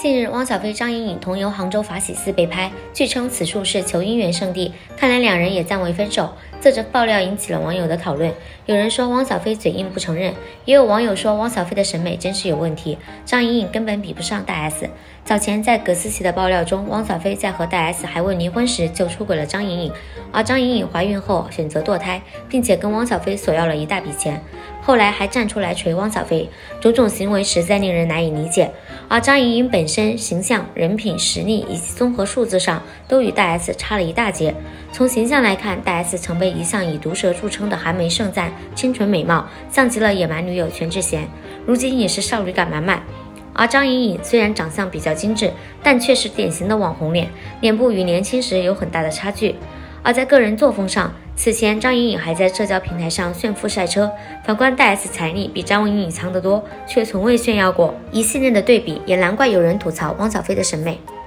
近日，汪小菲、张颖颖同游杭州法喜寺被拍，据称此处是求姻缘圣地，看来两人也暂未分手。这则爆料引起了网友的讨论，有人说汪小菲嘴硬不承认，也有网友说汪小菲的审美真是有问题，张颖颖根本比不上大 S。早前在葛思琪的爆料中，汪小菲在和大 S 还未离婚时就出轨了张颖颖，而张颖颖怀孕后选择堕胎，并且跟汪小菲索要了一大笔钱，后来还站出来锤汪小菲，种种行为实在令人难以理解。而张颖颖本身形象、人品、实力以及综合素质上都与大 S 差了一大截。从形象来看，大 S 曾被一向以毒舌著称的韩梅盛赞清纯美貌，像极了野蛮女友全智贤，如今也是少女感满满。而张颖颖虽然长相比较精致，但却是典型的网红脸，脸部与年轻时有很大的差距。而在个人作风上，此前张颖颖还在社交平台上炫富晒车，反观大 S 财力比张颖颖强得多，却从未炫耀过。一系列的对比，也难怪有人吐槽汪小菲的审美。